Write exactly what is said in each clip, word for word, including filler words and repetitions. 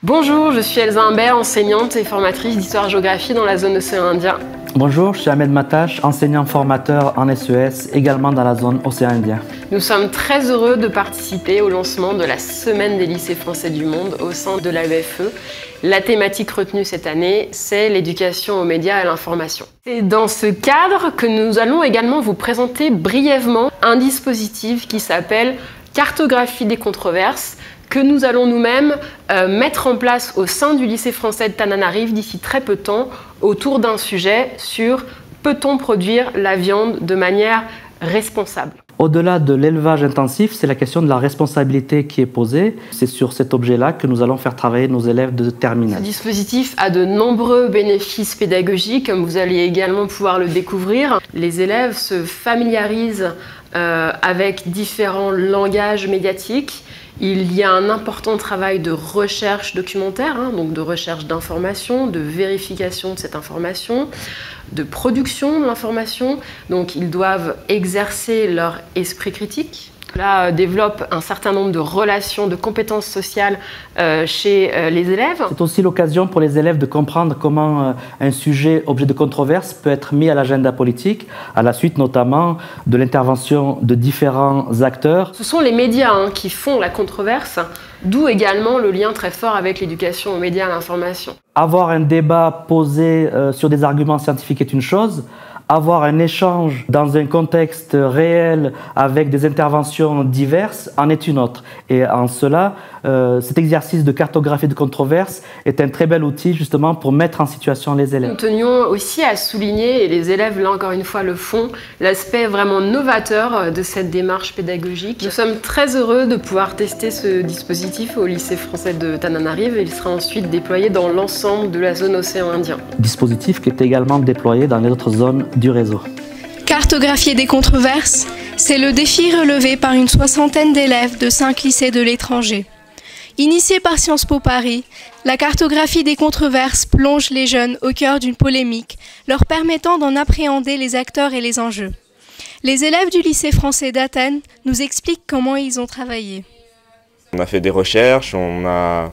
Bonjour, je suis Elsa Humbert, enseignante et formatrice d'histoire-géographie dans la zone océan Indien. Bonjour, je suis Ahmed Matache, enseignant-formateur en S E S, également dans la zone océan Indien. Nous sommes très heureux de participer au lancement de la Semaine des lycées français du monde au sein de l'A E F E. La thématique retenue cette année, c'est l'éducation aux médias et à l'information. C'est dans ce cadre que nous allons également vous présenter brièvement un dispositif qui s'appelle Cartographie des controverses, que nous allons nous-mêmes euh, mettre en place au sein du lycée français de Tananarive d'ici très peu de temps autour d'un sujet sur peut-on produire la viande de manière responsable. Au-delà de l'élevage intensif, c'est la question de la responsabilité qui est posée. C'est sur cet objet-là que nous allons faire travailler nos élèves de terminale. Ce dispositif a de nombreux bénéfices pédagogiques, comme vous allez également pouvoir le découvrir. Les élèves se familiarisent euh, avec différents langages médiatiques. Il y a un important travail de recherche documentaire, hein, donc de recherche d'information, de vérification de cette information, de production de l'information. Donc ils doivent exercer leur esprit critique. Là, euh, développe un certain nombre de relations, de compétences sociales euh, chez euh, les élèves. C'est aussi l'occasion pour les élèves de comprendre comment euh, un sujet, objet de controverse, peut être mis à l'agenda politique, à la suite notamment de l'intervention de différents acteurs. Ce sont les médias hein, qui font la controverse, d'où également le lien très fort avec l'éducation aux médias et à l'information. Avoir un débat posé euh, sur des arguments scientifiques est une chose. Avoir un échange dans un contexte réel avec des interventions diverses en est une autre. Et en cela, euh, cet exercice de cartographie de controverses est un très bel outil justement pour mettre en situation les élèves. Nous tenions aussi à souligner, et les élèves là encore une fois le font, l'aspect vraiment novateur de cette démarche pédagogique. Nous sommes très heureux de pouvoir tester ce dispositif au lycée français de Tananarive et il sera ensuite déployé dans l'ensemble de la zone océan Indien. Dispositif qui est également déployé dans les autres zones du réseau. Cartographier des controverses, c'est le défi relevé par une soixantaine d'élèves de cinq lycées de l'étranger. Initiée par Sciences Po Paris, la cartographie des controverses plonge les jeunes au cœur d'une polémique, leur permettant d'en appréhender les acteurs et les enjeux. Les élèves du lycée français d'Athènes nous expliquent comment ils ont travaillé. On a fait des recherches, on a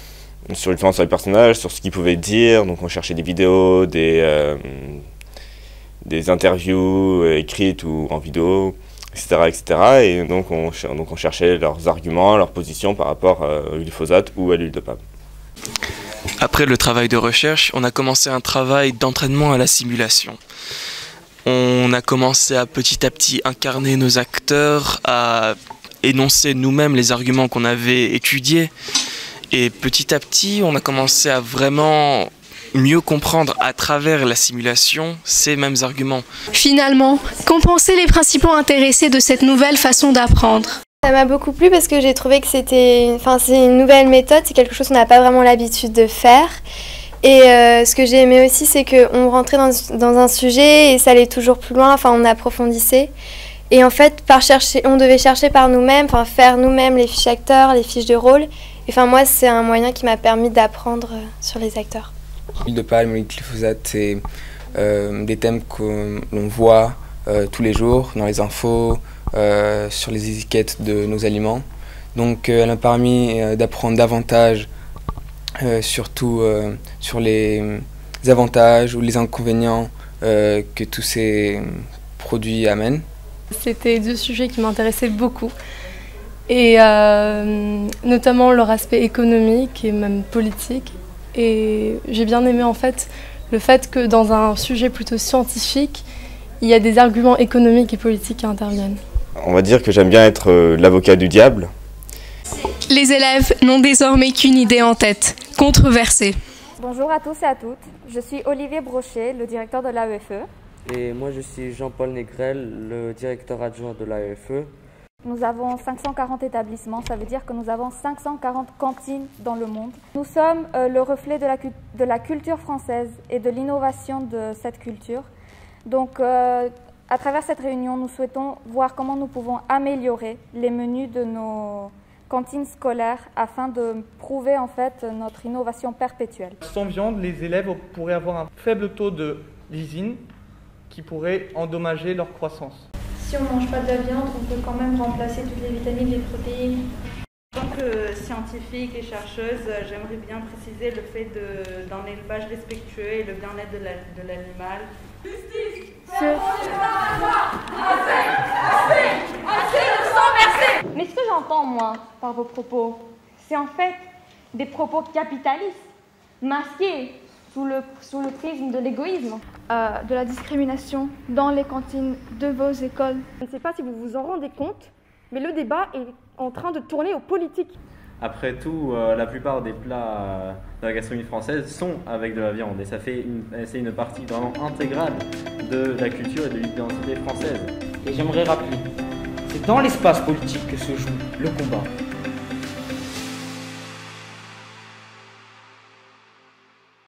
sur les sur les personnages, sur ce qu'ils pouvaient dire, donc on cherchait des vidéos, des euh, des interviews écrites ou en vidéo, et cetera, et cetera. Et donc on, donc on cherchait leurs arguments, leurs positions par rapport au glyphosate ou à l'huile de palme. Après le travail de recherche, on a commencé un travail d'entraînement à la simulation. On a commencé à petit à petit incarner nos acteurs, à énoncer nous-mêmes les arguments qu'on avait étudiés. Et petit à petit, on a commencé à vraiment mieux comprendre à travers la simulation ces mêmes arguments. Finalement, qu'ont pensé les principaux intéressés de cette nouvelle façon d'apprendre? Ça m'a beaucoup plu parce que j'ai trouvé que c'était enfin, c'est une nouvelle méthode, c'est quelque chose qu'on n'a pas vraiment l'habitude de faire. Et euh, ce que j'ai aimé aussi, c'est qu'on rentrait dans, dans un sujet et ça allait toujours plus loin, enfin on approfondissait. Et en fait, par chercher, on devait chercher par nous-mêmes, enfin faire nous-mêmes les fiches acteurs, les fiches de rôle. Et enfin moi, c'est un moyen qui m'a permis d'apprendre sur les acteurs. L'huile de palme, le glyphosate, c'est euh, des thèmes que l'on voit euh, tous les jours dans les infos, euh, sur les étiquettes de nos aliments. Donc euh, elle m'a permis euh, d'apprendre davantage, euh, surtout euh, sur les avantages ou les inconvénients euh, que tous ces produits amènent. C'était deux sujets qui m'intéressaient beaucoup, et euh, notamment leur aspect économique et même politique. Et j'ai bien aimé en fait le fait que dans un sujet plutôt scientifique, il y a des arguments économiques et politiques qui interviennent. On va dire que j'aime bien être euh, l'avocat du diable. Les élèves n'ont désormais qu'une idée en tête, controverser. Bonjour à tous et à toutes, je suis Olivier Brochet, le directeur de l'A E F E. Et moi je suis Jean-Paul Négrel, le directeur adjoint de l'A E F E. Nous avons cinq cent quarante établissements, ça veut dire que nous avons cinq cent quarante cantines dans le monde. Nous sommes euh, le reflet de la, de la culture française et de l'innovation de cette culture. Donc euh, à travers cette réunion, nous souhaitons voir comment nous pouvons améliorer les menus de nos cantines scolaires afin de prouver en fait notre innovation perpétuelle. Sans viande, les élèves pourraient avoir un faible taux de lysine qui pourrait endommager leur croissance. Si on ne mange pas de la viande, on peut quand même remplacer toutes les vitamines, les protéines. Donc que scientifique et chercheuse, j'aimerais bien préciser le fait d'un élevage respectueux et le bien-être de l'animal. Justice. Mais ce que j'entends, moi, par vos propos, c'est en fait des propos capitalistes, masqués sous le, sous le prisme de l'égoïsme. Euh, de la discrimination dans les cantines de vos écoles. Je ne sais pas si vous vous en rendez compte, mais le débat est en train de tourner aux politiques. Après tout, euh, la plupart des plats euh, de la gastronomie française sont avec de la viande et ça fait une, c'est une partie vraiment intégrale de la culture et de l'identité française. Et j'aimerais rappeler, c'est dans l'espace politique que se joue le combat.